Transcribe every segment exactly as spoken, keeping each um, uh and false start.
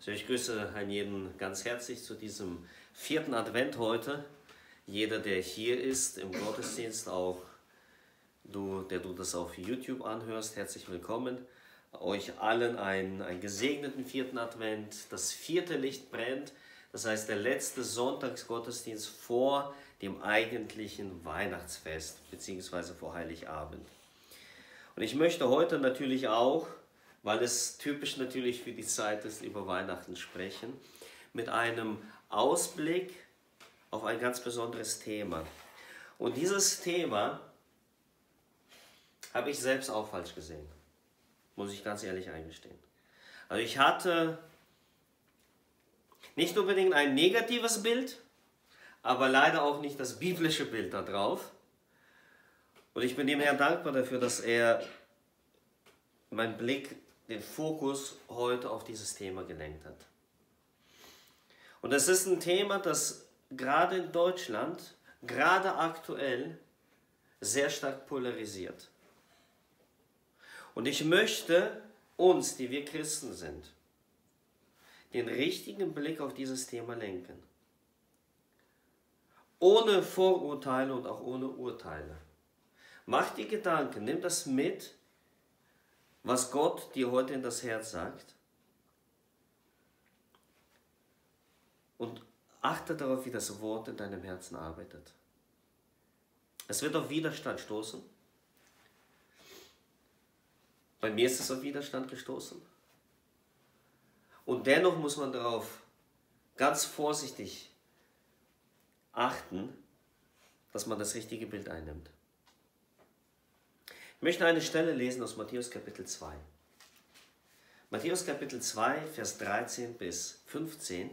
Also ich grüße einen jeden ganz herzlich zu diesem vierten Advent heute. Jeder, der hier ist im Gottesdienst, auch du, der du das auf YouTube anhörst, herzlich willkommen. Euch allen einen, einen gesegneten vierten Advent. Das vierte Licht brennt, das heißt der letzte Sonntagsgottesdienst vor dem eigentlichen Weihnachtsfest bzw. vor Heiligabend. Und ich möchte heute natürlich auch, weil es typisch natürlich für die Zeit ist, über Weihnachten sprechen, mit einem Ausblick auf ein ganz besonderes Thema. Und dieses Thema habe ich selbst auch falsch gesehen, muss ich ganz ehrlich eingestehen. Also ich hatte nicht unbedingt ein negatives Bild, aber leider auch nicht das biblische Bild da drauf. Und ich bin dem Herrn dankbar dafür, dass er meinen Blick, den Fokus heute auf dieses Thema gelenkt hat. Und es ist ein Thema, das gerade in Deutschland, gerade aktuell, sehr stark polarisiert. Und ich möchte uns, die wir Christen sind, den richtigen Blick auf dieses Thema lenken. Ohne Vorurteile und auch ohne Urteile. Mach dir Gedanken, nimm das mit, was Gott dir heute in das Herz sagt. Und achte darauf, wie das Wort in deinem Herzen arbeitet. Es wird auf Widerstand stoßen. Bei mir ist es auf Widerstand gestoßen. Und dennoch muss man darauf ganz vorsichtig achten, dass man das richtige Bild einnimmt. Ich möchte eine Stelle lesen aus Matthäus Kapitel zwei. Matthäus Kapitel zwei, Vers dreizehn bis fünfzehn.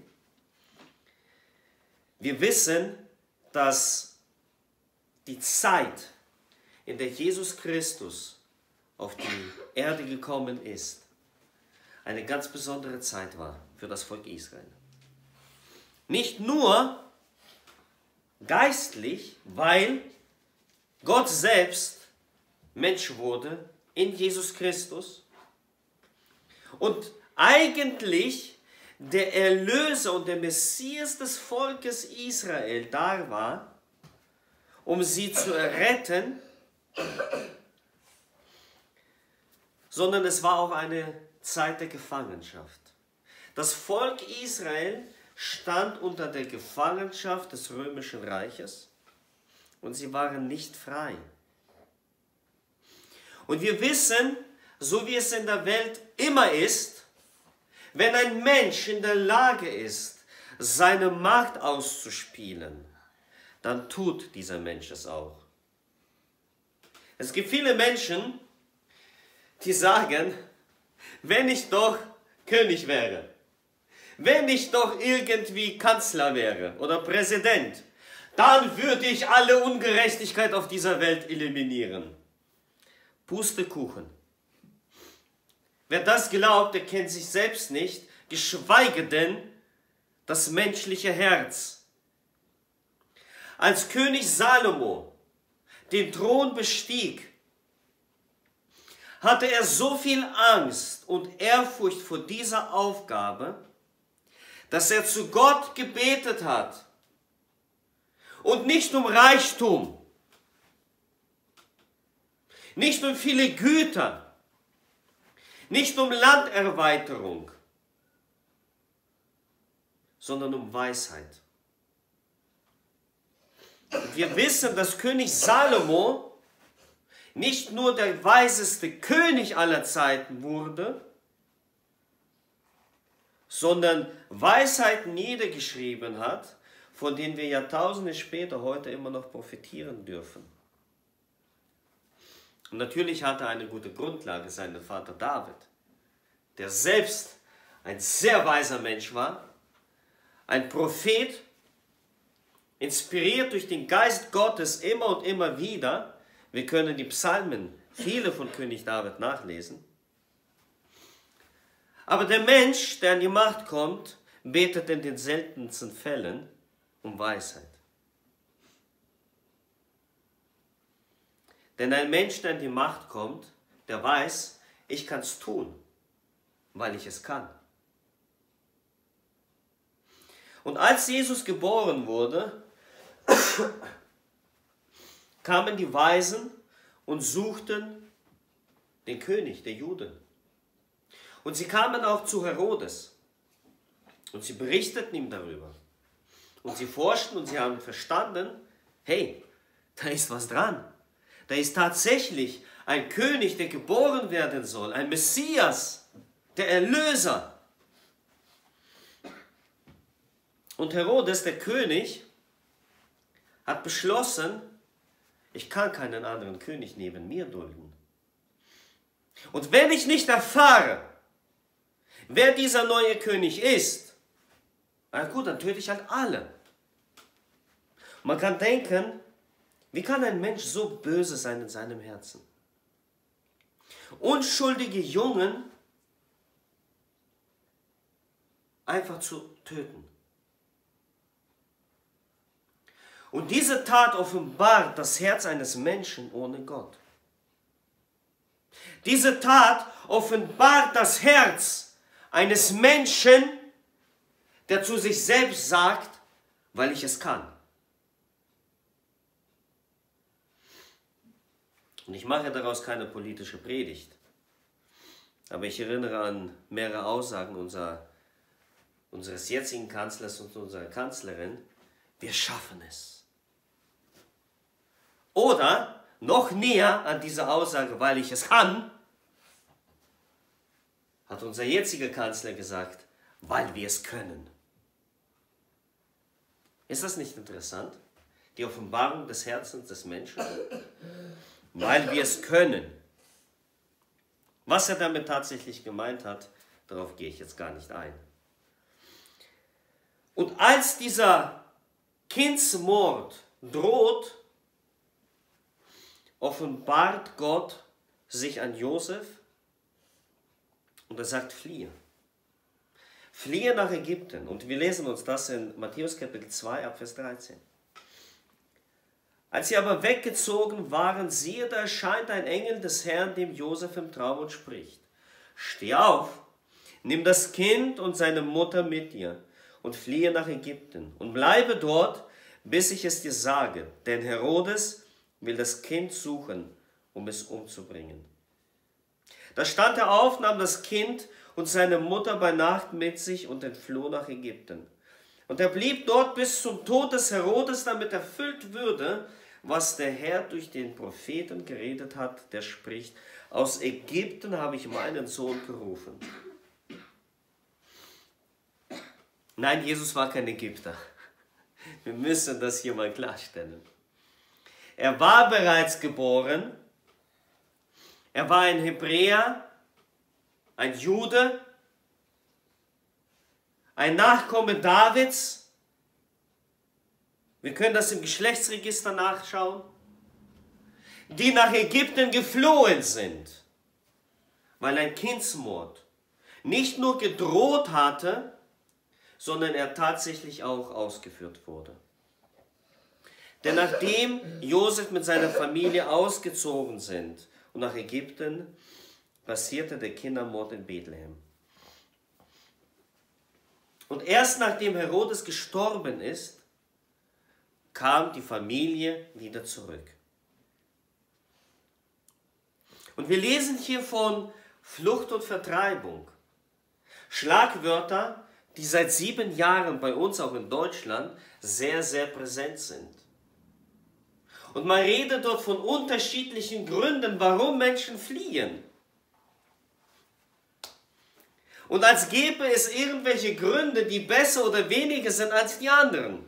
Wir wissen, dass die Zeit, in der Jesus Christus auf die Erde gekommen ist, eine ganz besondere Zeit war für das Volk Israel. Nicht nur geistlich, weil Gott selbst Mensch wurde in Jesus Christus und eigentlich der Erlöser und der Messias des Volkes Israel da war, um sie zu erretten, sondern es war auch eine Zeit der Gefangenschaft. Das Volk Israel stand unter der Gefangenschaft des römischen Reiches und sie waren nicht frei. Und wir wissen, so wie es in der Welt immer ist, wenn ein Mensch in der Lage ist, seine Macht auszuspielen, dann tut dieser Mensch es auch. Es gibt viele Menschen, die sagen, wenn ich doch König wäre, wenn ich doch irgendwie Kanzler wäre oder Präsident, dann würde ich alle Ungerechtigkeit auf dieser Welt eliminieren. Pustekuchen. Wer das glaubt, der kennt sich selbst nicht, geschweige denn das menschliche Herz. Als König Salomo den Thron bestieg, hatte er so viel Angst und Ehrfurcht vor dieser Aufgabe, dass er zu Gott gebetet hat. Und nicht um Reichtum, nicht um viele Güter, nicht um Landerweiterung, sondern um Weisheit. Wir wissen, dass König Salomo nicht nur der weiseste König aller Zeiten wurde, sondern Weisheiten niedergeschrieben hat, von denen wir Jahrtausende später heute immer noch profitieren dürfen. Und natürlich hatte er eine gute Grundlage, sein Vater David, der selbst ein sehr weiser Mensch war, ein Prophet, inspiriert durch den Geist Gottes immer und immer wieder. Wir können die Psalmen, viele von König David, nachlesen. Aber der Mensch, der an die Macht kommt, betet in den seltensten Fällen um Weisheit. Denn ein Mensch, der an die Macht kommt, der weiß, ich kann es tun, weil ich es kann. Und als Jesus geboren wurde, kamen die Weisen und suchten den König der Juden. Und sie kamen auch zu Herodes und sie berichteten ihm darüber. Und sie forschten und sie haben verstanden, hey, da ist was dran. Da ist tatsächlich ein König, der geboren werden soll, ein Messias, der Erlöser. Und Herodes, der König, hat beschlossen, ich kann keinen anderen König neben mir dulden. Und wenn ich nicht erfahre, wer dieser neue König ist, na gut, dann töte ich halt alle. Man kann denken, wie kann ein Mensch so böse sein in seinem Herzen? Unschuldige Jungen einfach zu töten. Und diese Tat offenbart das Herz eines Menschen ohne Gott. Diese Tat offenbart das Herz eines Menschen, der zu sich selbst sagt, weil ich es kann. Und ich mache daraus keine politische Predigt. Aber ich erinnere an mehrere Aussagen unserer, unseres jetzigen Kanzlers und unserer Kanzlerin. Wir schaffen es. Oder noch näher an diese Aussage, weil ich es kann, hat unser jetziger Kanzler gesagt, weil wir es können. Ist das nicht interessant? Die Offenbarung des Herzens des Menschen? Weil wir es können. Was er damit tatsächlich gemeint hat, darauf gehe ich jetzt gar nicht ein. Und als dieser Kindsmord droht, offenbart Gott sich an Josef und er sagt, fliehe. Fliehe nach Ägypten. Und wir lesen uns das in Matthäus Kapitel zwei, ab Vers dreizehn. Als sie aber weggezogen waren, siehe, da erscheint ein Engel des Herrn dem Josef im Traum und spricht, steh auf, nimm das Kind und seine Mutter mit dir und fliehe nach Ägypten und bleibe dort, bis ich es dir sage, denn Herodes will das Kind suchen, um es umzubringen. Da stand er auf, nahm das Kind und seine Mutter bei Nacht mit sich und entfloh nach Ägypten. Und er blieb dort bis zum Tod des Herodes, damit erfüllt würde, was der Herr durch den Propheten geredet hat, der spricht, aus Ägypten habe ich meinen Sohn gerufen. Nein, Jesus war kein Ägypter. Wir müssen das hier mal klarstellen. Er war bereits geboren. Er war ein Hebräer, ein Jude, ein Nachkomme Davids. Wir können das im Geschlechtsregister nachschauen. Die nach Ägypten geflohen sind, weil ein Kindsmord nicht nur gedroht hatte, sondern er tatsächlich auch ausgeführt wurde. Denn nachdem Josef mit seiner Familie ausgezogen sind und nach Ägypten, passierte der Kindermord in Bethlehem. Und erst nachdem Herodes gestorben ist, kam die Familie wieder zurück. Und wir lesen hier von Flucht und Vertreibung. Schlagwörter, die seit sieben Jahren bei uns auch in Deutschland sehr, sehr präsent sind. Und man redet dort von unterschiedlichen Gründen, warum Menschen fliehen. Und als gäbe es irgendwelche Gründe, die besser oder weniger sind als die anderen.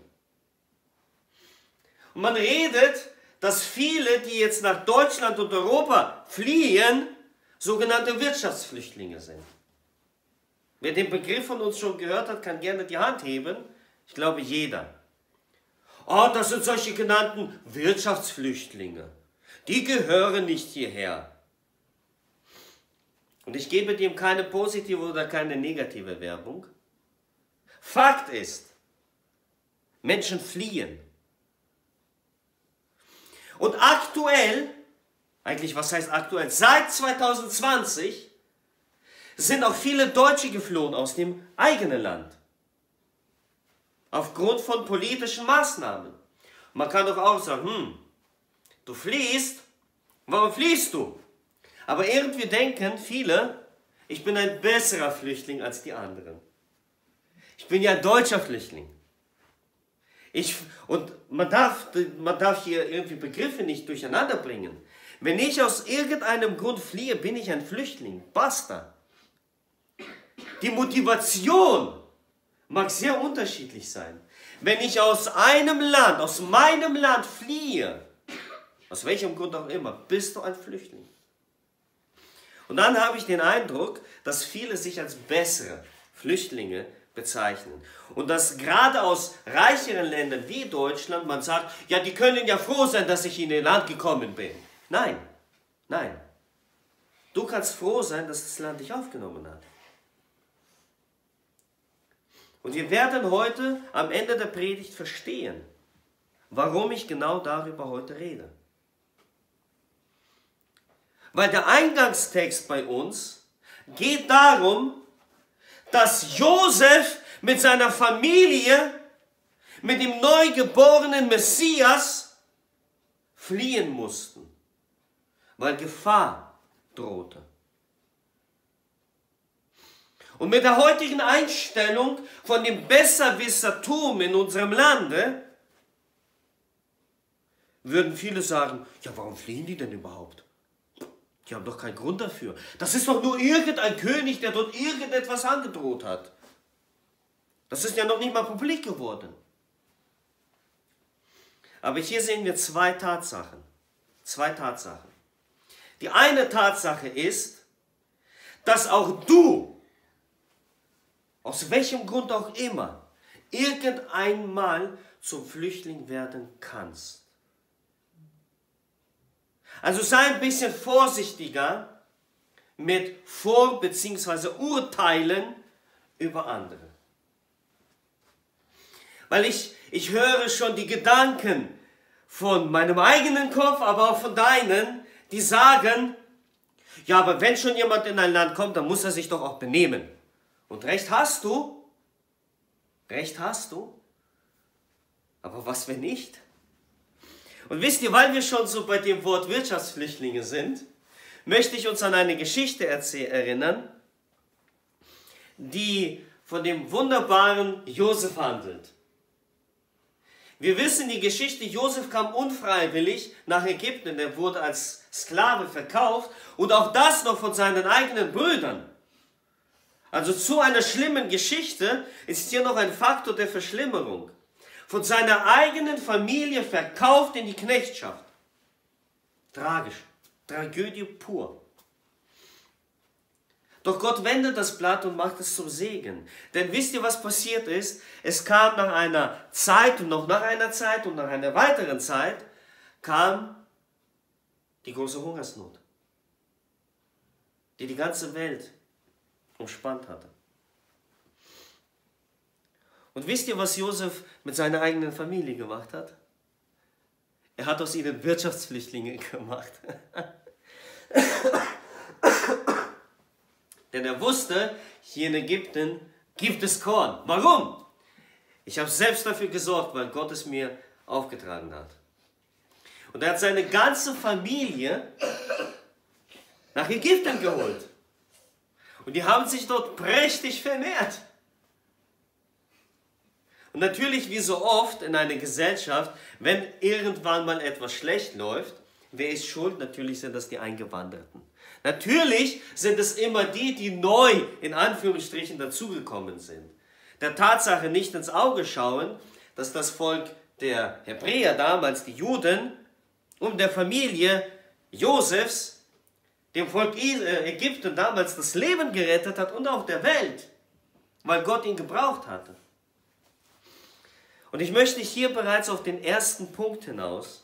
Und man redet, dass viele, die jetzt nach Deutschland und Europa fliehen, sogenannte Wirtschaftsflüchtlinge sind. Wer den Begriff von uns schon gehört hat, kann gerne die Hand heben. Ich glaube, jeder. Oh, das sind solche genannten Wirtschaftsflüchtlinge. Die gehören nicht hierher. Und ich gebe dem keine positive oder keine negative Werbung. Fakt ist, Menschen fliehen. Und aktuell, eigentlich was heißt aktuell, seit zwanzig zwanzig sind auch viele Deutsche geflohen aus dem eigenen Land. aufgrund von politischen Maßnahmen. Man kann doch auch sagen, hm, du fliehst, warum fliehst du? Aber irgendwie denken viele, ich bin ein besserer Flüchtling als die anderen. Ich bin ja ein deutscher Flüchtling. Ich, und man darf, man darf hier irgendwie Begriffe nicht durcheinander bringen. Wenn ich aus irgendeinem Grund fliehe, bin ich ein Flüchtling. Basta. Die Motivation mag sehr unterschiedlich sein. Wenn ich aus einem Land, aus meinem Land fliehe, aus welchem Grund auch immer, bist du ein Flüchtling. Und dann habe ich den Eindruck, dass viele sich als bessere Flüchtlinge bezeichnen. Und dass gerade aus reicheren Ländern wie Deutschland man sagt, ja, die können ja froh sein, dass ich in ihr Land gekommen bin. Nein, nein. Du kannst froh sein, dass das Land dich aufgenommen hat. Und wir werden heute am Ende der Predigt verstehen, warum ich genau darüber heute rede. Weil der Eingangstext bei uns geht darum, dass Josef mit seiner Familie, mit dem neugeborenen Messias fliehen mussten, weil Gefahr drohte. Und mit der heutigen Einstellung von dem Besserwissertum in unserem Lande würden viele sagen, ja, warum fliehen die denn überhaupt? Die haben doch keinen Grund dafür. Das ist doch nur irgendein König, der dort irgendetwas angedroht hat. Das ist ja noch nicht mal publik geworden. Aber hier sehen wir zwei Tatsachen. Zwei Tatsachen. Die eine Tatsache ist, dass auch du, aus welchem Grund auch immer, irgendeinmal zum Flüchtling werden kannst. Also sei ein bisschen vorsichtiger mit Vor- bzw. Urteilen über andere. Weil ich, ich höre schon die Gedanken von meinem eigenen Kopf, aber auch von deinen, die sagen, ja, aber wenn schon jemand in ein Land kommt, dann muss er sich doch auch benehmen. Und recht hast du, recht hast du, aber was, wenn nicht? Und wisst ihr, weil wir schon so bei dem Wort Wirtschaftsflüchtlinge sind, möchte ich uns an eine Geschichte erinnern, die von dem wunderbaren Josef handelt. Wir wissen die Geschichte, Josef kam unfreiwillig nach Ägypten, er wurde als Sklave verkauft und auch das noch von seinen eigenen Brüdern. Also zu einer schlimmen Geschichte ist hier noch ein Faktor der Verschlimmerung. Von seiner eigenen Familie verkauft in die Knechtschaft. Tragisch. Tragödie pur. Doch Gott wendet das Blatt und macht es zum Segen. Denn wisst ihr, was passiert ist? Es kam nach einer Zeit und noch nach einer Zeit und nach einer weiteren Zeit kam die große Hungersnot, die die ganze Welt umspannt hatte. Und wisst ihr, was Josef mit seiner eigenen Familie gemacht hat? Er hat aus ihnen Wirtschaftsflüchtlinge gemacht. Denn er wusste, hier in Ägypten gibt es Korn. Warum? Ich habe selbst dafür gesorgt, weil Gott es mir aufgetragen hat. Und er hat seine ganze Familie nach Ägypten geholt. Und die haben sich dort prächtig vermehrt. Und natürlich, wie so oft in einer Gesellschaft, wenn irgendwann mal etwas schlecht läuft, wer ist schuld? Natürlich sind das die Eingewanderten. Natürlich sind es immer die, die neu, in Anführungsstrichen, dazugekommen sind. Der Tatsache nicht ins Auge schauen, dass das Volk der Hebräer damals, die Juden, um der Familie Josefs, dem Volk Ägypten damals das Leben gerettet hat und auch der Welt, weil Gott ihn gebraucht hatte. Und ich möchte hier bereits auf den ersten Punkt hinaus.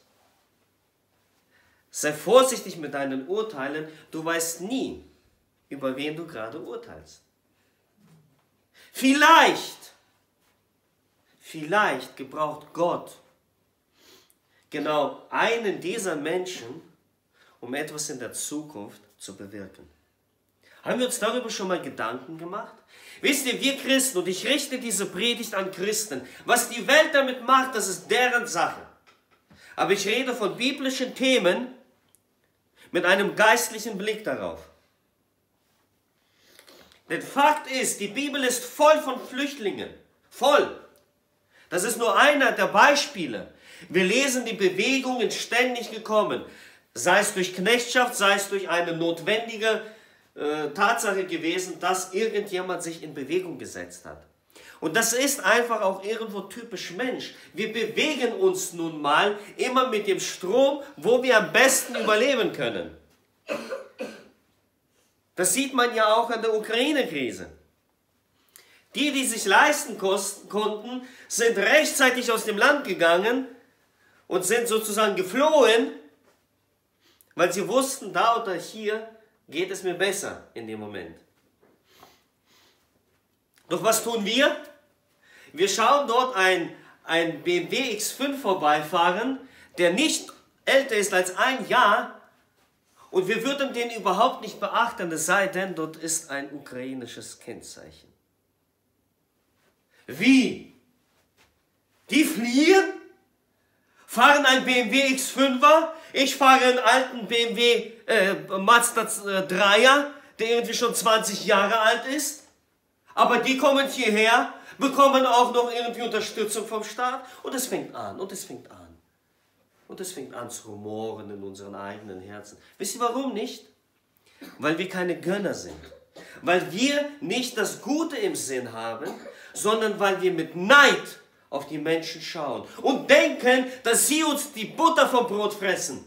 Sei vorsichtig mit deinen Urteilen, du weißt nie, über wen du gerade urteilst. Vielleicht, vielleicht gebraucht Gott genau einen dieser Menschen, um etwas in der Zukunft zu bewirken. Haben wir uns darüber schon mal Gedanken gemacht? Wisst ihr, wir Christen, und ich richte diese Predigt an Christen, was die Welt damit macht, das ist deren Sache. Aber ich rede von biblischen Themen mit einem geistlichen Blick darauf. Denn Fakt ist, die Bibel ist voll von Flüchtlingen. Voll. Das ist nur einer der Beispiele. Wir lesen die Bewegungen ständig gekommen. Sei es durch Knechtschaft, sei es durch eine notwendige äh, Tatsache gewesen, dass irgendjemand sich in Bewegung gesetzt hat. Und das ist einfach auch irgendwo typisch Mensch. Wir bewegen uns nun mal immer mit dem Strom, wo wir am besten überleben können. Das sieht man ja auch an der Ukraine-Krise. Die, die sich leisten konnten, sind rechtzeitig aus dem Land gegangen und sind sozusagen geflohen, weil sie wussten, da oder hier geht es mir besser in dem Moment. Doch was tun wir? Wir schauen dort ein, ein B M W X fünf vorbeifahren, der nicht älter ist als ein Jahr, und wir würden den überhaupt nicht beachten, es sei denn, dort ist ein ukrainisches Kennzeichen. Wie? Die fliehen? Fahren ein B M W X fünfer? Ich fahre einen alten B M W äh, Mazda äh, Dreier, der irgendwie schon zwanzig Jahre alt ist. Aber die kommen hierher, bekommen auch noch irgendwie Unterstützung vom Staat. Und es fängt an, und es fängt an. Und es fängt an zu rumoren in unseren eigenen Herzen. Wisst ihr warum nicht? Weil wir keine Gönner sind. Weil wir nicht das Gute im Sinn haben, sondern weil wir mit Neid auf die Menschen schauen und denken, dass sie uns die Butter vom Brot fressen.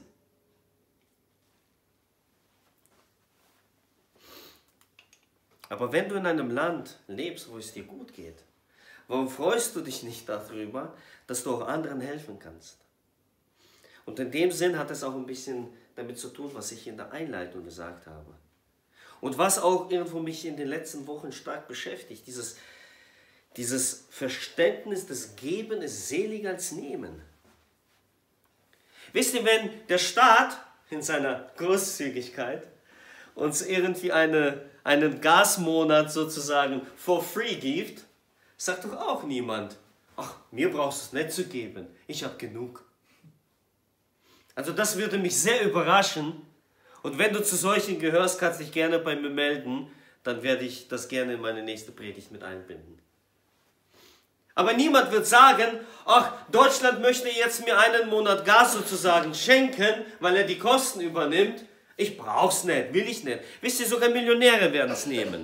Aber wenn du in einem Land lebst, wo es dir gut geht, warum freust du dich nicht darüber, dass du auch anderen helfen kannst? Und in dem Sinn hat es auch ein bisschen damit zu tun, was ich in der Einleitung gesagt habe. Und was auch irgendwo mich in den letzten Wochen stark beschäftigt, dieses, dieses Verständnis des Geben ist seliger als Nehmen. Wisst ihr, wenn der Staat in seiner Großzügigkeit uns irgendwie eine, einen Gasmonat sozusagen for free gibt, sagt doch auch niemand, ach, mir brauchst du es nicht zu geben, ich habe genug. Also das würde mich sehr überraschen. Und wenn du zu solchen gehörst, kannst du dich gerne bei mir melden, dann werde ich das gerne in meine nächste Predigt mit einbinden. Aber niemand wird sagen, ach, Deutschland möchte jetzt mir einen Monat Gas sozusagen schenken, weil er die Kosten übernimmt. Ich brauch's nicht, will ich nicht. Wisst ihr, sogar Millionäre werden es nehmen.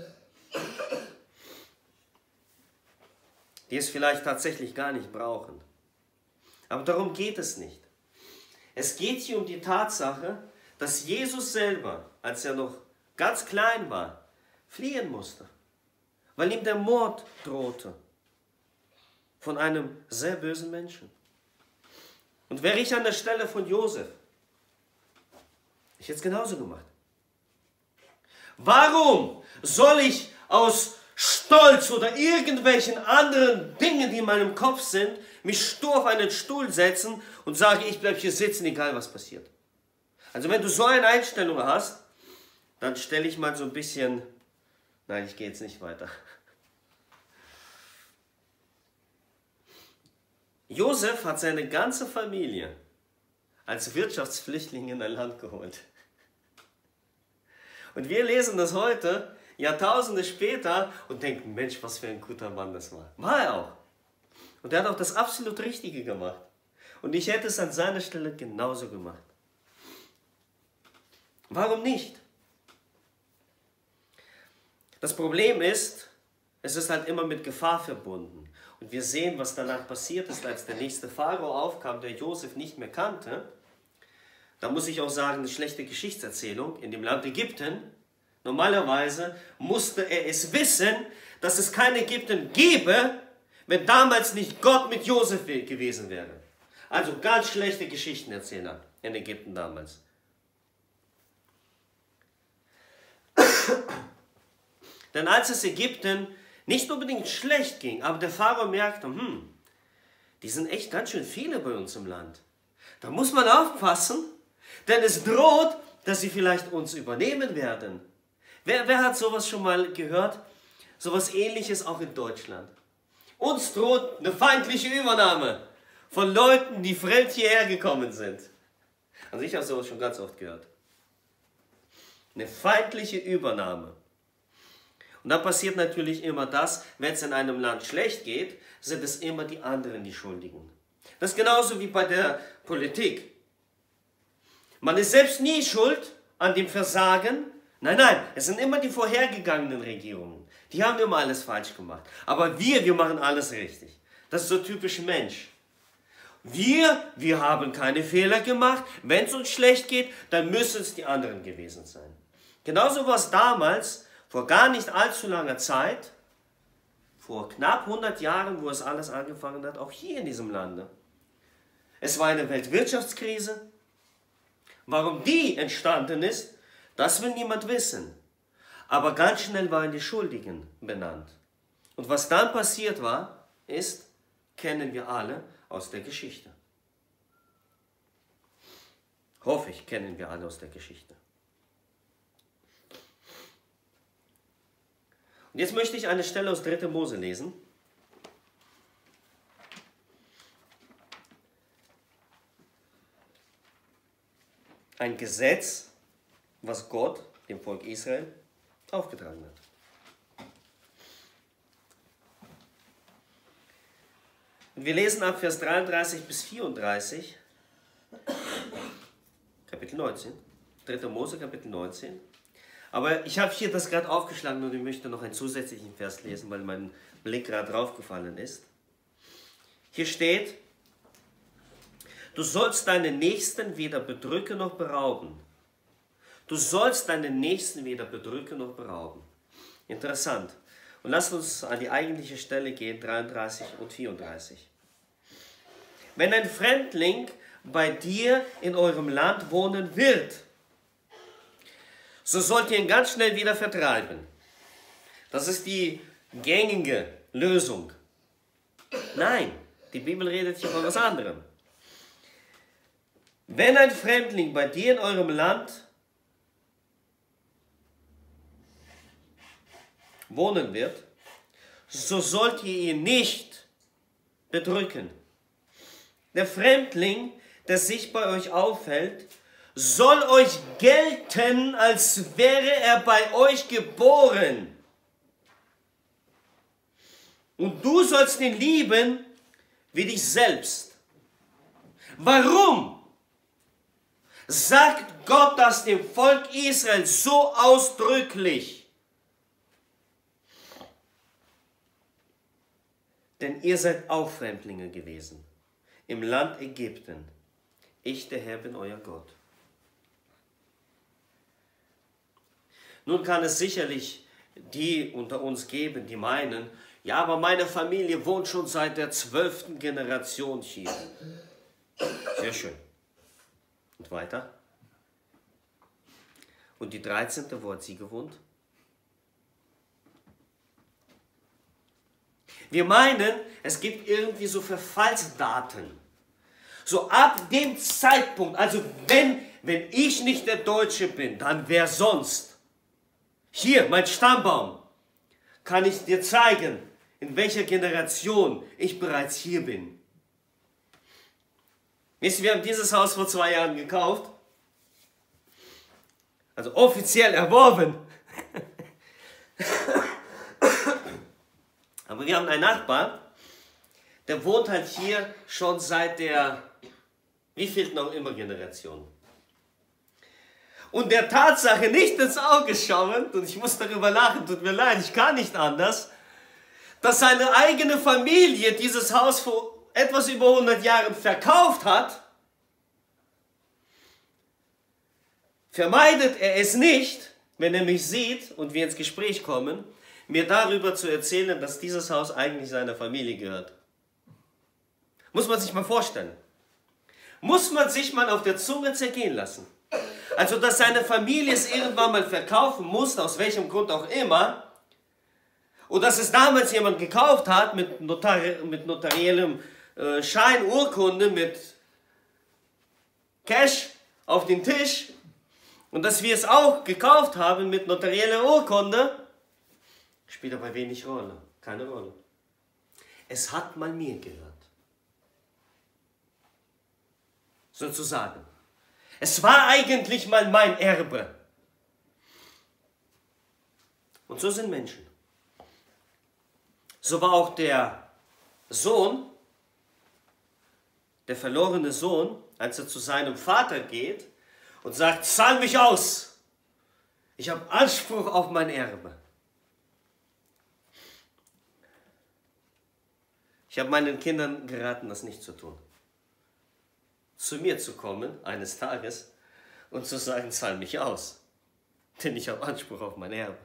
Die es vielleicht tatsächlich gar nicht brauchen. Aber darum geht es nicht. Es geht hier um die Tatsache, dass Jesus selber, als er noch ganz klein war, fliehen musste, weil ihm der Mord drohte von einem sehr bösen Menschen. Und wäre ich an der Stelle von Josef, ich hätte es genauso gemacht. Warum soll ich aus Stolz oder irgendwelchen anderen Dingen, die in meinem Kopf sind, mich stur auf einen Stuhl setzen und sage, ich bleibe hier sitzen, egal was passiert? Also wenn du so eine Einstellung hast, dann stelle ich mal so ein bisschen, nein, ich gehe jetzt nicht weiter. Josef hat seine ganze Familie als Wirtschaftsflüchtling in ein Land geholt. Und wir lesen das heute, Jahrtausende später, und denken, Mensch, was für ein guter Mann das war. War er auch. Und er hat auch das absolut Richtige gemacht. Und ich hätte es an seiner Stelle genauso gemacht. Warum nicht? Das Problem ist, es ist halt immer mit Gefahr verbunden. Und wir sehen, was danach passiert ist, als der nächste Pharao aufkam, der Josef nicht mehr kannte. Da muss ich auch sagen, eine schlechte Geschichtserzählung in dem Land Ägypten. Normalerweise musste er es wissen, dass es kein Ägypten gäbe, wenn damals nicht Gott mit Josef gewesen wäre. Also ganz schlechte Geschichtenerzähler in Ägypten damals. Denn als es Ägypten nicht unbedingt schlecht ging, aber der Pharao merkte, hm, die sind echt ganz schön viele bei uns im Land. Da muss man aufpassen, denn es droht, dass sie vielleicht uns übernehmen werden. Wer, wer hat sowas schon mal gehört? Sowas Ähnliches auch in Deutschland. Uns droht eine feindliche Übernahme von Leuten, die fremd hierher gekommen sind. Also ich habe sowas schon ganz oft gehört. Eine feindliche Übernahme. Und dann passiert natürlich immer das, wenn es in einem Land schlecht geht, sind es immer die anderen die Schuldigen. Das ist genauso wie bei der Politik. Man ist selbst nie schuld an dem Versagen. Nein, nein, es sind immer die vorhergegangenen Regierungen. Die haben immer alles falsch gemacht. Aber wir, wir machen alles richtig. Das ist so typisch Mensch. Wir, wir haben keine Fehler gemacht. Wenn es uns schlecht geht, dann müssen es die anderen gewesen sein. Genauso war es damals, vor gar nicht allzu langer Zeit, vor knapp hundert Jahren, wo es alles angefangen hat, auch hier in diesem Lande. Es war eine Weltwirtschaftskrise. Warum die entstanden ist, das will niemand wissen. Aber ganz schnell waren die Schuldigen benannt. Und was dann passiert war, ist, kennen wir alle aus der Geschichte. Hoffe ich, kennen wir alle aus der Geschichte. Und jetzt möchte ich eine Stelle aus dritter Mose lesen. Ein Gesetz, was Gott dem Volk Israel aufgetragen hat. Und wir lesen ab Vers dreiunddreißig bis vierunddreißig, Kapitel neunzehn, dritter Mose, Kapitel neunzehn. Aber ich habe hier das gerade aufgeschlagen und ich möchte noch einen zusätzlichen Vers lesen, weil mein Blick gerade draufgefallen ist. Hier steht: Du sollst deinen Nächsten weder bedrücken noch berauben. Du sollst deinen Nächsten weder bedrücken noch berauben. Interessant. Und lasst uns an die eigentliche Stelle gehen, dreiunddreißig und vierunddreißig. Wenn ein Fremdling bei dir in eurem Land wohnen wird, so sollt ihr ihn ganz schnell wieder vertreiben. Das ist die gängige Lösung. Nein, die Bibel redet hier von was anderem. Wenn ein Fremdling bei dir in eurem Land wohnen wird, so sollt ihr ihn nicht bedrücken. Der Fremdling, der sich bei euch aufhält, soll euch gelten, als wäre er bei euch geboren. Und du sollst ihn lieben wie dich selbst. Warum sagt Gott das dem Volk Israel so ausdrücklich? Denn ihr seid auch Fremdlinge gewesen im Land Ägypten. Ich, der Herr, bin euer Gott. Nun kann es sicherlich die unter uns geben, die meinen, ja, aber meine Familie wohnt schon seit der zwölften Generation hier. Sehr schön. Und weiter? Und die dreizehnte, wo hat sie gewohnt? Wir meinen, es gibt irgendwie so Verfallsdaten. So ab dem Zeitpunkt, also wenn, wenn ich nicht der Deutsche bin, dann wer sonst? Hier, mein Stammbaum, kann ich dir zeigen, in welcher Generation ich bereits hier bin. Wisst ihr, wir haben dieses Haus vor zwei Jahren gekauft. Also offiziell erworben. Aber wir haben einen Nachbar, der wohnt halt hier schon seit der, wie viel noch immer Generation. Und der Tatsache nicht ins Auge schauend, und ich muss darüber lachen, tut mir leid, ich kann nicht anders, dass seine eigene Familie dieses Haus vor etwas über hundert Jahren verkauft hat, vermeidet er es nicht, wenn er mich sieht und wir ins Gespräch kommen, mir darüber zu erzählen, dass dieses Haus eigentlich seiner Familie gehört. Muss man sich mal vorstellen. Muss man sich mal auf der Zunge zergehen lassen. Also, dass seine Familie es irgendwann mal verkaufen musste, aus welchem Grund auch immer, und dass es damals jemand gekauft hat mit, Notar mit notariellem äh, Schein, Urkunde, mit Cash auf den Tisch, Und dass wir es auch gekauft haben mit notarieller Urkunde, spielt aber wenig Rolle, keine Rolle. Es hat mal mir gehört. Sozusagen. Es war eigentlich mal mein Erbe. Und so sind Menschen. So war auch der Sohn, der verlorene Sohn, als er zu seinem Vater geht und sagt, zahl mich aus. Ich habe Anspruch auf mein Erbe. Ich habe meinen Kindern geraten, das nicht zu tun. Zu mir zu kommen, eines Tages, und zu sagen, zahl mich aus. Denn ich habe Anspruch auf mein Erbe.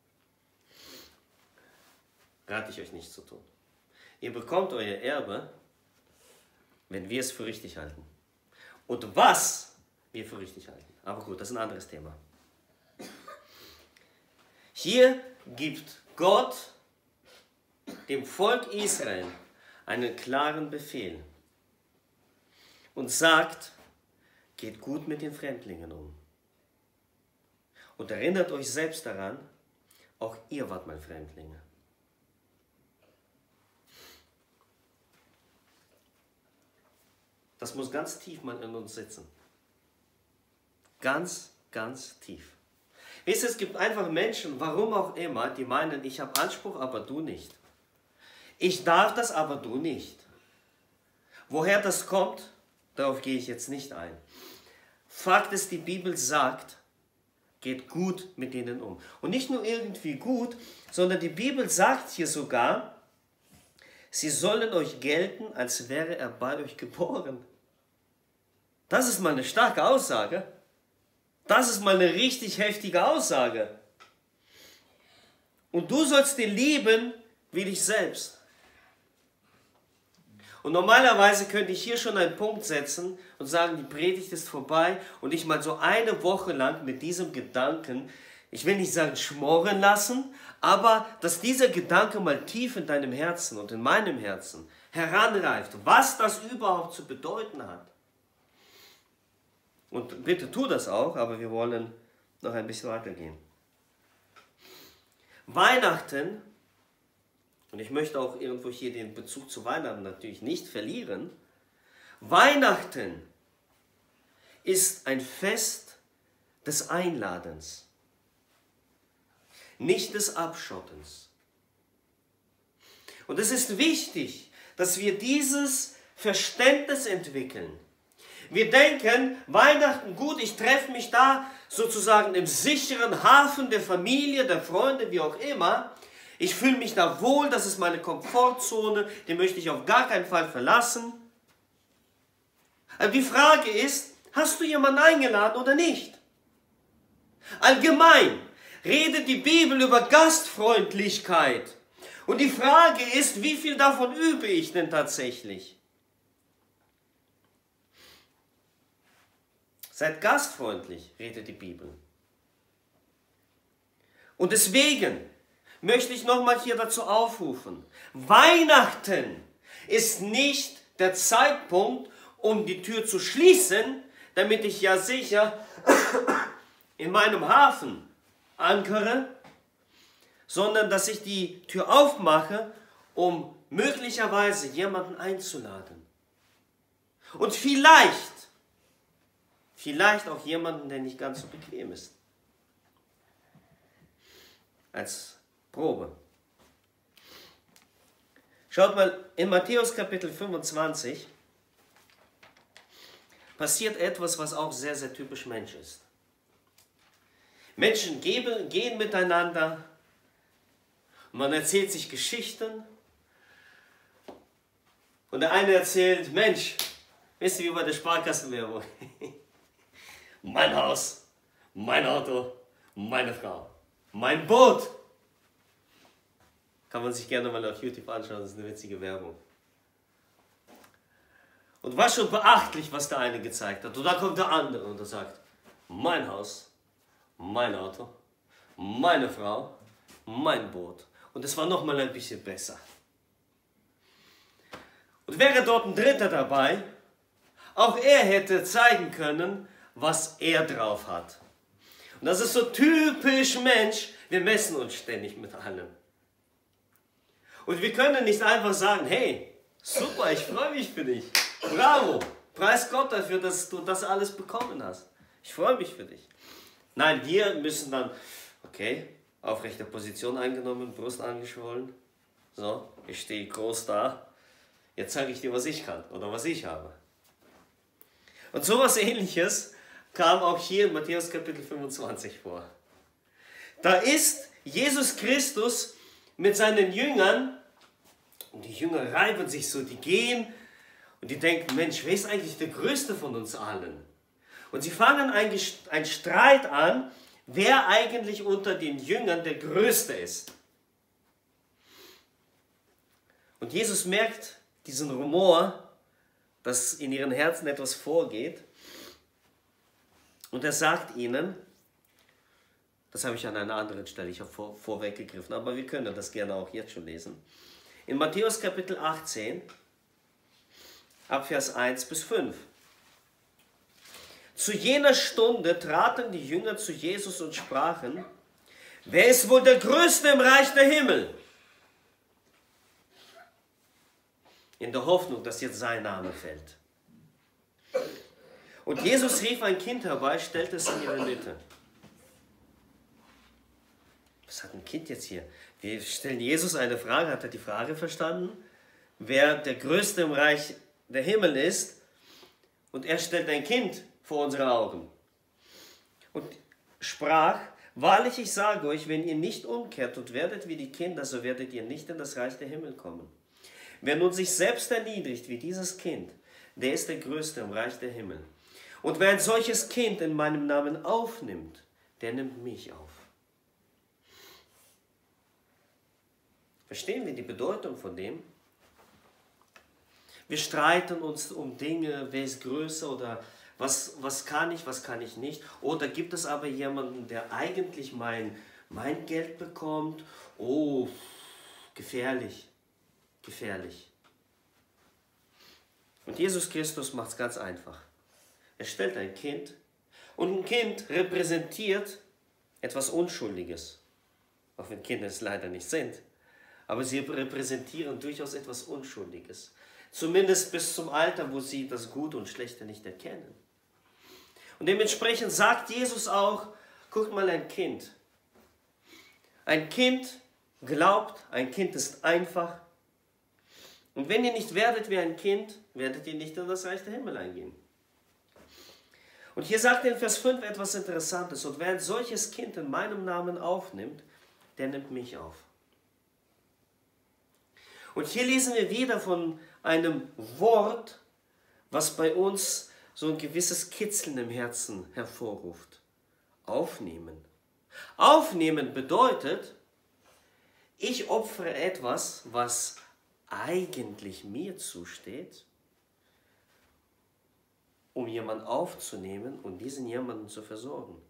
Rate ich euch nicht zu tun. Ihr bekommt euer Erbe, wenn wir es für richtig halten. Und was wir für richtig halten. Aber gut, das ist ein anderes Thema. Hier gibt Gott dem Volk Israel einen klaren Befehl und sagt, geht gut mit den Fremdlingen um. Und erinnert euch selbst daran, auch ihr wart mal Fremdlinge. Das muss ganz tief mal in uns sitzen. Ganz, ganz tief. Wisst ihr, es gibt einfach Menschen, warum auch immer, die meinen, ich habe Anspruch, aber du nicht. Ich darf das, aber du nicht. Woher das kommt, darauf gehe ich jetzt nicht ein. Fakt ist, die Bibel sagt, geht gut mit denen um. Und nicht nur irgendwie gut, sondern die Bibel sagt hier sogar, sie sollen euch gelten, als wäre er bei euch geboren. Das ist mal eine starke Aussage. Das ist mal eine richtig heftige Aussage. Und du sollst ihn lieben wie dich selbst. Und normalerweise könnte ich hier schon einen Punkt setzen und sagen, die Predigt ist vorbei und ich mal so eine Woche lang mit diesem Gedanken, ich will nicht sagen schmoren lassen, aber dass dieser Gedanke mal tief in deinem Herzen und in meinem Herzen heranreift, was das überhaupt zu bedeuten hat. Und bitte tu das auch, aber wir wollen noch ein bisschen weitergehen. Weihnachten, und ich möchte auch irgendwo hier den Bezug zu Weihnachten natürlich nicht verlieren, Weihnachten ist ein Fest des Einladens, nicht des Abschottens. Und es ist wichtig, dass wir dieses Verständnis entwickeln. Wir denken, Weihnachten, gut, ich treffe mich da sozusagen im sicheren Hafen der Familie, der Freunde, wie auch immer. Ich fühle mich da wohl, das ist meine Komfortzone, die möchte ich auf gar keinen Fall verlassen. Aber die Frage ist, hast du jemanden eingeladen oder nicht? Allgemein redet die Bibel über Gastfreundlichkeit. Und die Frage ist, wie viel davon übe ich denn tatsächlich? Seid gastfreundlich, redet die Bibel. Und deswegen möchte ich nochmal hier dazu aufrufen. Weihnachten ist nicht der Zeitpunkt, um die Tür zu schließen, damit ich ja sicher in meinem Hafen ankere, sondern dass ich die Tür aufmache, um möglicherweise jemanden einzuladen. Und vielleicht Vielleicht auch jemanden, der nicht ganz so bequem ist. Als Probe. Schaut mal, in Matthäus Kapitel fünfundzwanzig passiert etwas, was auch sehr, sehr typisch Mensch ist. Menschen geben, gehen miteinander, man erzählt sich Geschichten und der eine erzählt, Mensch, wisst ihr wie bei der Sparkassenwerbung? Mein Haus, mein Auto, meine Frau, mein Boot. Kann man sich gerne mal auf YouTube anschauen, das ist eine witzige Werbung. Und war schon beachtlich, was der eine gezeigt hat. Und da kommt der andere und er sagt, mein Haus, mein Auto, meine Frau, mein Boot. Und es war noch mal ein bisschen besser. Und wäre dort ein Dritter dabei, auch er hätte zeigen können, was er drauf hat. Und das ist so typisch Mensch, wir messen uns ständig mit allem. Und wir können nicht einfach sagen, hey, super, ich freue mich für dich. Bravo, preis Gott dafür, dass du das alles bekommen hast. Ich freue mich für dich. Nein, wir müssen dann, okay, aufrechte Position eingenommen, Brust angeschwollen. So, ich stehe groß da. Jetzt zeige ich dir, was ich kann oder was ich habe. Und sowas Ähnliches kam auch hier in Matthäus Kapitel fünfundzwanzig vor. Da ist Jesus Christus mit seinen Jüngern und die Jünger reiben sich so, die gehen und die denken, Mensch, wer ist eigentlich der Größte von uns allen? Und sie fangen einen Streit an, wer eigentlich unter den Jüngern der Größte ist. Und Jesus merkt diesen Rumor, dass in ihren Herzen etwas vorgeht. Und er sagt ihnen, das habe ich an einer anderen Stelle, ich habe vor, vorweggegriffen, aber wir können das gerne auch jetzt schon lesen. In Matthäus Kapitel achtzehn, ab Vers eins bis fünf. Zu jener Stunde traten die Jünger zu Jesus und sprachen, wer ist wohl der Größte im Reich der Himmel? In der Hoffnung, dass jetzt sein Name fällt. Und Jesus rief ein Kind herbei, stellte es in ihre Mitte. Was hat ein Kind jetzt hier? Wir stellen Jesus eine Frage, hat er die Frage verstanden? Wer der Größte im Reich der Himmel ist, und er stellt ein Kind vor unsere Augen. Und sprach, wahrlich, ich sage euch, wenn ihr nicht umkehrt und werdet wie die Kinder, so werdet ihr nicht in das Reich der Himmel kommen. Wer nun sich selbst erniedrigt wie dieses Kind, der ist der Größte im Reich der Himmel. Und wer ein solches Kind in meinem Namen aufnimmt, der nimmt mich auf. Verstehen wir die Bedeutung von dem? Wir streiten uns um Dinge, wer ist größer oder was, was kann ich, was kann ich nicht. Oder gibt es aber jemanden, der eigentlich mein, mein Geld bekommt? Oh, gefährlich. Gefährlich. Und Jesus Christus macht es ganz einfach. Er stellt ein Kind und ein Kind repräsentiert etwas Unschuldiges. Auch wenn Kinder es leider nicht sind. Aber sie repräsentieren durchaus etwas Unschuldiges. Zumindest bis zum Alter, wo sie das Gute und Schlechte nicht erkennen. Und dementsprechend sagt Jesus auch, guckt mal, ein Kind. Ein Kind glaubt, ein Kind ist einfach. Und wenn ihr nicht werdet wie ein Kind, werdet ihr nicht in das Reich der Himmel eingehen. Und hier sagt er in Vers fünf etwas Interessantes. Und wer ein solches Kind in meinem Namen aufnimmt, der nimmt mich auf. Und hier lesen wir wieder von einem Wort, was bei uns so ein gewisses Kitzeln im Herzen hervorruft. Aufnehmen. Aufnehmen bedeutet, ich opfere etwas, was eigentlich mir zusteht, um jemanden aufzunehmen und diesen jemanden zu versorgen.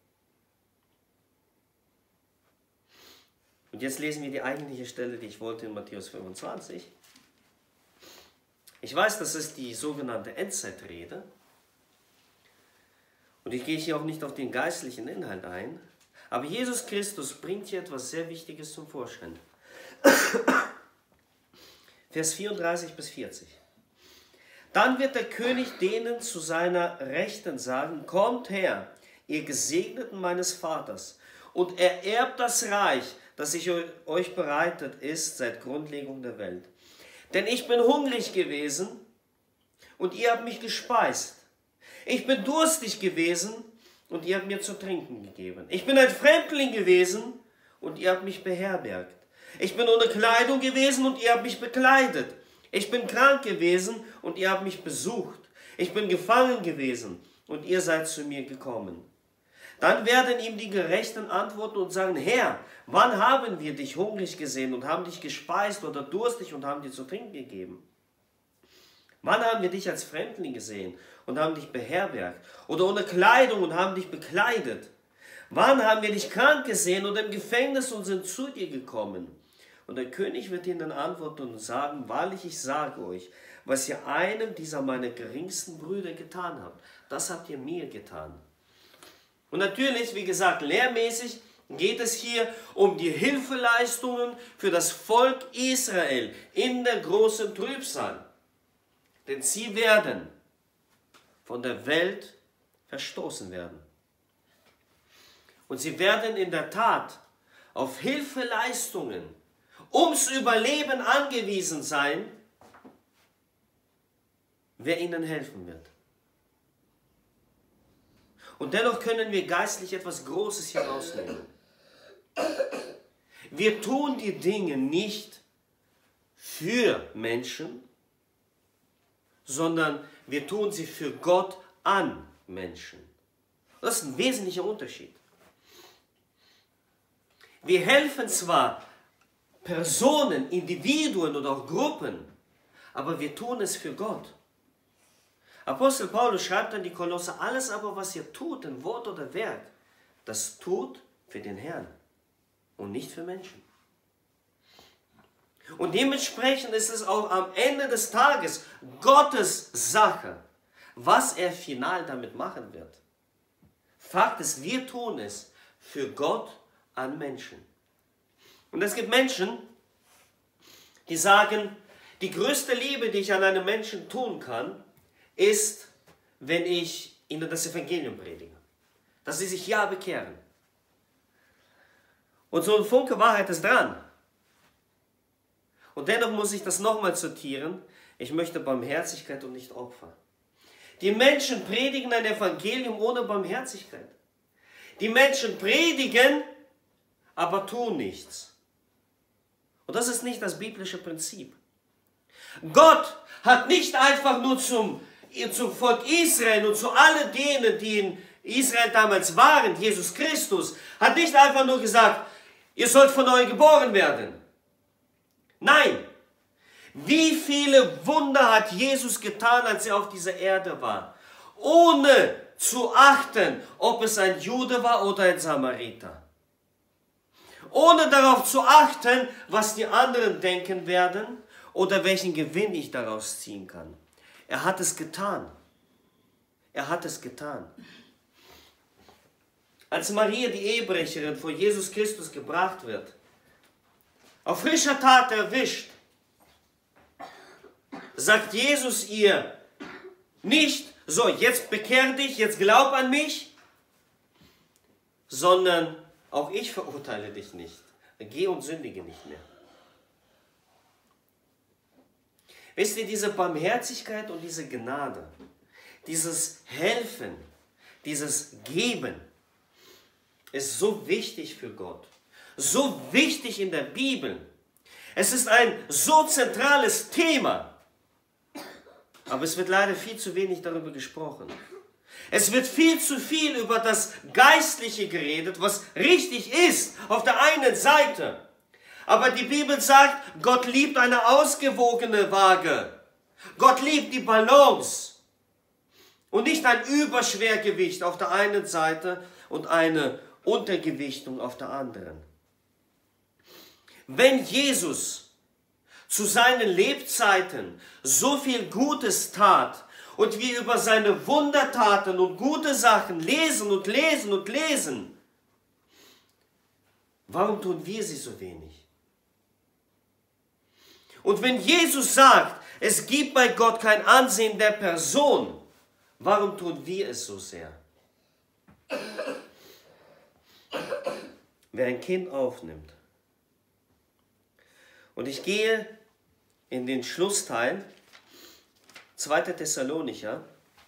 Und jetzt lesen wir die eigentliche Stelle, die ich wollte in Matthäus fünfundzwanzig. Ich weiß, das ist die sogenannte Endzeitrede. Und ich gehe hier auch nicht auf den geistlichen Inhalt ein. Aber Jesus Christus bringt hier etwas sehr Wichtiges zum Vorschein. Vers vierunddreißig bis vierzig. Dann wird der König denen zu seiner Rechten sagen, kommt her, ihr Gesegneten meines Vaters, und ererbt das Reich, das sich euch bereitet ist seit Grundlegung der Welt. Denn ich bin hungrig gewesen und ihr habt mich gespeist. Ich bin durstig gewesen und ihr habt mir zu trinken gegeben. Ich bin ein Fremdling gewesen und ihr habt mich beherbergt. Ich bin ohne Kleidung gewesen und ihr habt mich bekleidet. Ich bin krank gewesen und ihr habt mich besucht. Ich bin gefangen gewesen und ihr seid zu mir gekommen. Dann werden ihm die Gerechten antworten und sagen, Herr, wann haben wir dich hungrig gesehen und haben dich gespeist oder durstig und haben dir zu trinken gegeben? Wann haben wir dich als Fremdling gesehen und haben dich beherbergt oder ohne Kleidung und haben dich bekleidet? Wann haben wir dich krank gesehen oder im Gefängnis und sind zu dir gekommen? Und der König wird ihnen antworten und sagen, wahrlich, ich sage euch, was ihr einem dieser meiner geringsten Brüder getan habt, das habt ihr mir getan. Und natürlich, wie gesagt, lehrmäßig geht es hier um die Hilfeleistungen für das Volk Israel in der großen Trübsal. Denn sie werden von der Welt verstoßen werden. Und sie werden in der Tat auf Hilfeleistungen ums Überleben angewiesen sein, wer ihnen helfen wird. Und dennoch können wir geistlich etwas Großes herausnehmen. Wir tun die Dinge nicht für Menschen, sondern wir tun sie für Gott an Menschen. Das ist ein wesentlicher Unterschied. Wir helfen zwar Personen, Individuen oder auch Gruppen, aber wir tun es für Gott. Apostel Paulus schreibt an die Kolosser, alles aber, was ihr tut, in Wort oder Werk, das tut für den Herrn und nicht für Menschen. Und dementsprechend ist es auch am Ende des Tages Gottes Sache, was er final damit machen wird. Fakt ist, wir tun es für Gott an Menschen. Und es gibt Menschen, die sagen, die größte Liebe, die ich an einem Menschen tun kann, ist, wenn ich ihnen das Evangelium predige. Dass sie sich ja bekehren. Und so ein Funke Wahrheit ist dran. Und dennoch muss ich das nochmal zitieren. Ich möchte Barmherzigkeit und nicht Opfer. Die Menschen predigen ein Evangelium ohne Barmherzigkeit. Die Menschen predigen, aber tun nichts. Und das ist nicht das biblische Prinzip. Gott hat nicht einfach nur zum, zum Volk Israel und zu all denen, die in Israel damals waren, Jesus Christus, hat nicht einfach nur gesagt, ihr sollt von neu geboren werden. Nein. Wie viele Wunder hat Jesus getan, als er auf dieser Erde war, ohne zu achten, ob es ein Jude war oder ein Samariter. Ohne darauf zu achten, was die anderen denken werden oder welchen Gewinn ich daraus ziehen kann. Er hat es getan. Er hat es getan. Als Maria, die Ehebrecherin, vor Jesus Christus gebracht wird, auf frischer Tat erwischt, sagt Jesus ihr nicht, so, jetzt bekehr dich, jetzt glaub an mich, sondern auch ich verurteile dich nicht. Geh und sündige nicht mehr. Wisst ihr, diese Barmherzigkeit und diese Gnade, dieses Helfen, dieses Geben, ist so wichtig für Gott. So wichtig in der Bibel. Es ist ein so zentrales Thema. Aber es wird leider viel zu wenig darüber gesprochen. Es wird viel zu viel über das Geistliche geredet, was richtig ist, auf der einen Seite. Aber die Bibel sagt, Gott liebt eine ausgewogene Waage. Gott liebt die Balance. Und nicht ein Überschwergewicht auf der einen Seite und eine Untergewichtung auf der anderen. Wenn Jesus zu seinen Lebzeiten so viel Gutes tat und wir über seine Wundertaten und gute Sachen lesen und lesen und lesen, warum tun wir sie so wenig? Und wenn Jesus sagt, es gibt bei Gott kein Ansehen der Person, warum tun wir es so sehr? Wer ein Kind aufnimmt. Und ich gehe in den Schlussteil, zweiter Thessalonicher.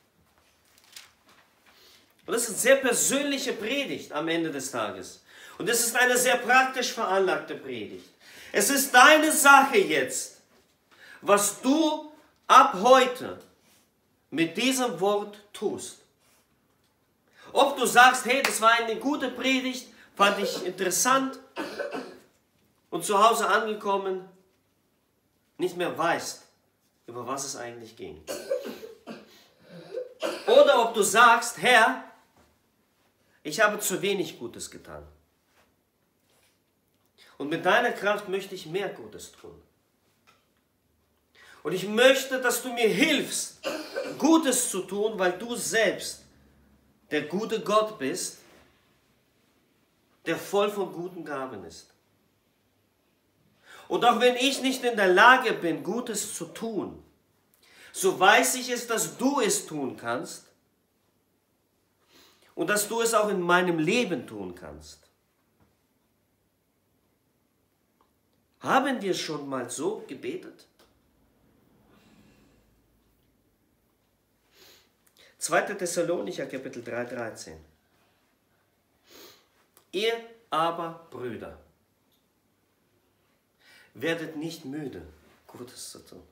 Und das ist eine sehr persönliche Predigt am Ende des Tages. Und es ist eine sehr praktisch veranlagte Predigt. Es ist deine Sache jetzt, was du ab heute mit diesem Wort tust. Ob du sagst, hey, das war eine gute Predigt, fand ich interessant, und zu Hause angekommen, nicht mehr weißt, über was es eigentlich ging. Oder ob du sagst, Herr, ich habe zu wenig Gutes getan. Und mit deiner Kraft möchte ich mehr Gutes tun. Und ich möchte, dass du mir hilfst, Gutes zu tun, weil du selbst der gute Gott bist, der voll von guten Gaben ist. Und auch wenn ich nicht in der Lage bin, Gutes zu tun, so weiß ich es, dass du es tun kannst und dass du es auch in meinem Leben tun kannst. Haben wir schon mal so gebetet? zweiter Thessalonicher, Kapitel drei, dreizehn. Ihr aber, Brüder, werdet nicht müde, Gutes zu tun.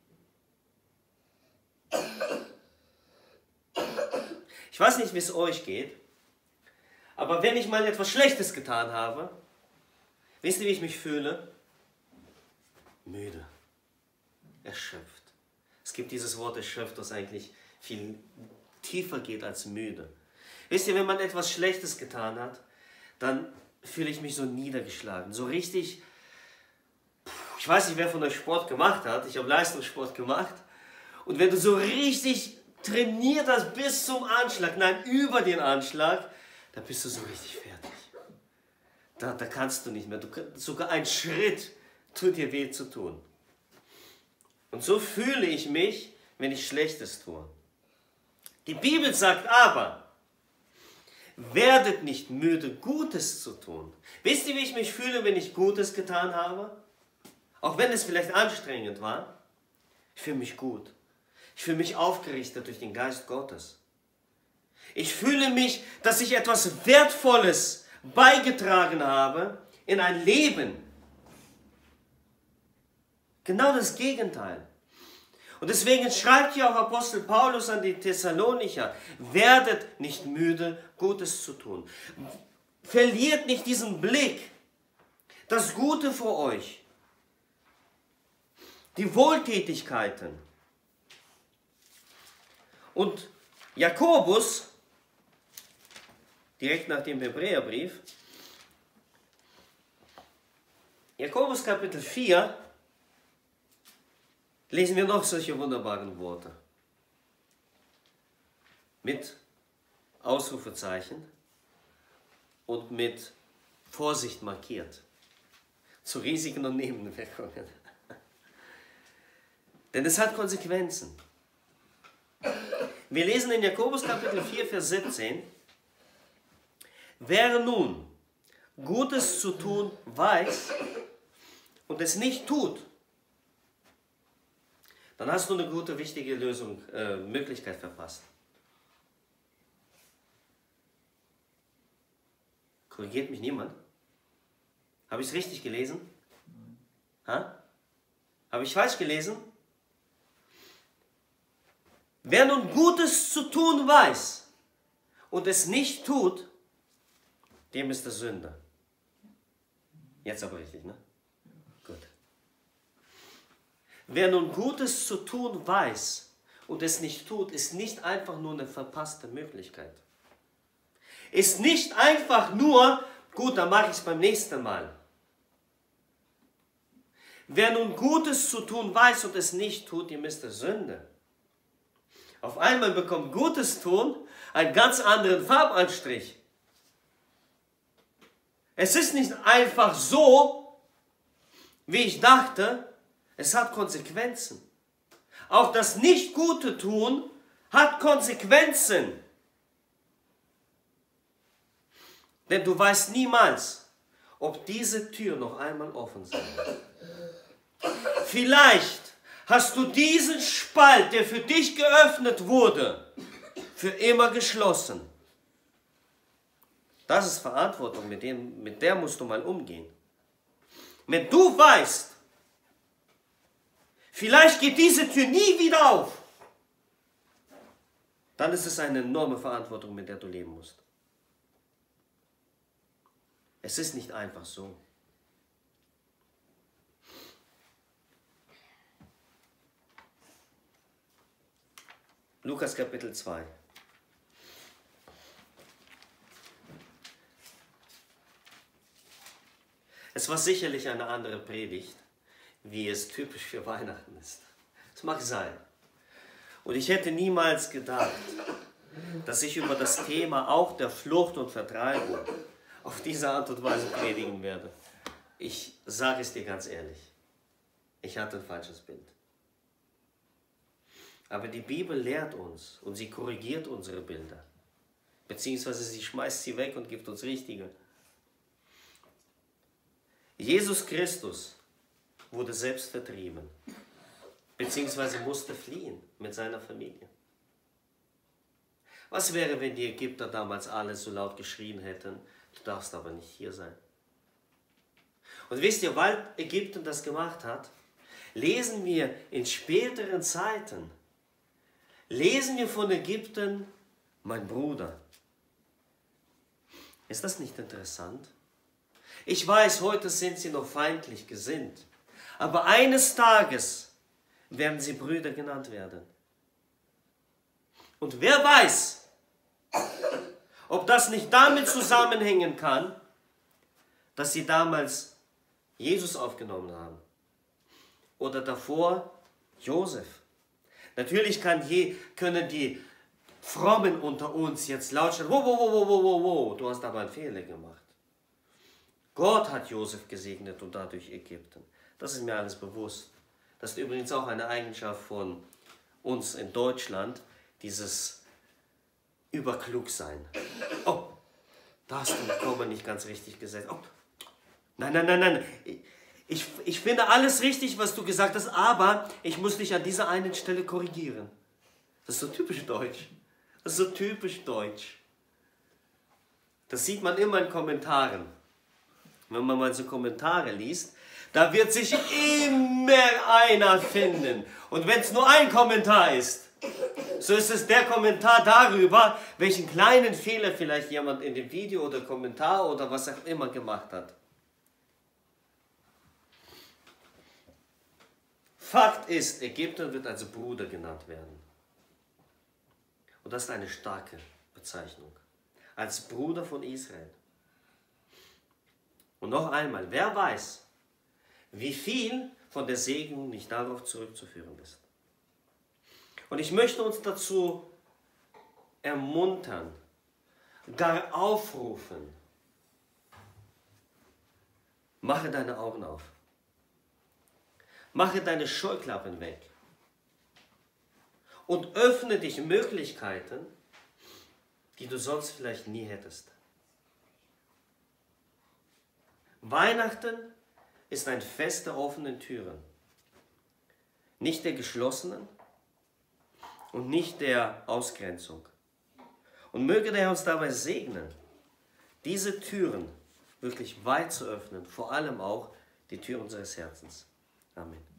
Ich weiß nicht, wie es euch geht, aber wenn ich mal etwas Schlechtes getan habe, wisst ihr, wie ich mich fühle? Müde, erschöpft. Es gibt dieses Wort erschöpft, das eigentlich viel tiefer geht als müde. Wisst ihr, wenn man etwas Schlechtes getan hat, dann fühle ich mich so niedergeschlagen, so richtig. Ich weiß nicht, wer von euch Sport gemacht hat. Ich habe Leistungssport gemacht. Und wenn du so richtig trainiert hast bis zum Anschlag, nein, über den Anschlag, dann bist du so richtig fertig. Da, da kannst du nicht mehr. Du, sogar ein Schritt tut dir weh zu tun. Und so fühle ich mich, wenn ich Schlechtes tue. Die Bibel sagt aber, werdet nicht müde, Gutes zu tun. Wisst ihr, wie ich mich fühle, wenn ich Gutes getan habe? Auch wenn es vielleicht anstrengend war. Ich fühle mich gut. Ich fühle mich aufgerichtet durch den Geist Gottes. Ich fühle mich, dass ich etwas Wertvolles beigetragen habe in ein Leben. Genau das Gegenteil. Und deswegen schreibt hier auch Apostel Paulus an die Thessalonicher, werdet nicht müde, Gutes zu tun. Verliert nicht diesen Blick, das Gute für euch, die Wohltätigkeiten. Und Jakobus, direkt nach dem Hebräerbrief, Jakobus Kapitel vier, lesen wir noch solche wunderbaren Worte. Mit Ausrufezeichen und mit Vorsicht markiert. Zu Risiken und Nebenwirkungen. Denn es hat Konsequenzen. Wir lesen in Jakobus Kapitel vier, Vers siebzehn. Wer nun Gutes zu tun weiß und es nicht tut, dann hast du eine gute, wichtige Lösung, äh, Möglichkeit verpasst. Korrigiert mich niemand? Habe ich es richtig gelesen? Ha? Habe ich falsch gelesen? Wer nun Gutes zu tun weiß und es nicht tut, dem ist der Sünder. Jetzt aber richtig, ne? Gut. Wer nun Gutes zu tun weiß und es nicht tut, ist nicht einfach nur eine verpasste Möglichkeit. Ist nicht einfach nur, gut, dann mache ich es beim nächsten Mal. Wer nun Gutes zu tun weiß und es nicht tut, dem ist der Sünde. Auf einmal bekommt Gutes tun einen ganz anderen Farbanstrich. Es ist nicht einfach so, wie ich dachte, es hat Konsequenzen. Auch das Nicht-Gute tun hat Konsequenzen. Denn du weißt niemals, ob diese Tür noch einmal offen sein wird. Vielleicht hast du diesen Spalt, der für dich geöffnet wurde, für immer geschlossen. Das ist Verantwortung, mit, dem, mit der musst du mal umgehen. Wenn du weißt, vielleicht geht diese Tür nie wieder auf, dann ist es eine enorme Verantwortung, mit der du leben musst. Es ist nicht einfach so. Lukas Kapitel zwei. Es war sicherlich eine andere Predigt, wie es typisch für Weihnachten ist. Es mag sein. Und ich hätte niemals gedacht, dass ich über das Thema auch der Flucht und Vertreibung auf diese Art und Weise predigen werde. Ich sage es dir ganz ehrlich, ich hatte ein falsches Bild. Aber die Bibel lehrt uns und sie korrigiert unsere Bilder. Beziehungsweise sie schmeißt sie weg und gibt uns richtige. Jesus Christus wurde selbst vertrieben, beziehungsweise musste fliehen mit seiner Familie. Was wäre, wenn die Ägypter damals alle so laut geschrien hätten, du darfst aber nicht hier sein? Und wisst ihr, weil Ägypten das gemacht hat, lesen wir in späteren Zeiten, lesen wir von Ägypten, mein Bruder. Ist das nicht interessant? Ich weiß, heute sind sie noch feindlich gesinnt, aber eines Tages werden sie Brüder genannt werden. Und wer weiß, ob das nicht damit zusammenhängen kann, dass sie damals Jesus aufgenommen haben oder davor Josef. Natürlich kann je, können die Frommen unter uns jetzt laut schreien, wo, wo, wo, wo, wo, wo, wo, du hast aber einen Fehler gemacht. Gott hat Josef gesegnet und dadurch Ägypten. Das ist mir alles bewusst. Das ist übrigens auch eine Eigenschaft von uns in Deutschland, dieses Überklugsein. Oh, da hast du den Komma nicht ganz richtig gesetzt. Oh, nein, nein, nein, nein. Ich, ich finde alles richtig, was du gesagt hast, aber ich muss dich an dieser einen Stelle korrigieren. Das ist so typisch deutsch. Das ist so typisch deutsch. Das sieht man immer in Kommentaren. Wenn man mal so Kommentare liest, da wird sich immer einer finden. Und wenn es nur ein Kommentar ist, so ist es der Kommentar darüber, welchen kleinen Fehler vielleicht jemand in dem Video oder Kommentar oder was auch immer gemacht hat. Fakt ist, Ägypten wird also Bruder genannt werden. Und das ist eine starke Bezeichnung. Als Bruder von Israel. Und noch einmal, wer weiß, wie viel von der Segnung nicht darauf zurückzuführen ist. Und ich möchte uns dazu ermuntern, gar aufrufen, mache deine Augen auf. Mache deine Scheuklappen weg. Und öffne dich Möglichkeiten, die du sonst vielleicht nie hättest. Weihnachten ist ein Fest der offenen Türen. Nicht der geschlossenen und nicht der Ausgrenzung. Und möge der Herr uns dabei segnen, diese Türen wirklich weit zu öffnen, vor allem auch die Tür unseres Herzens. Amen.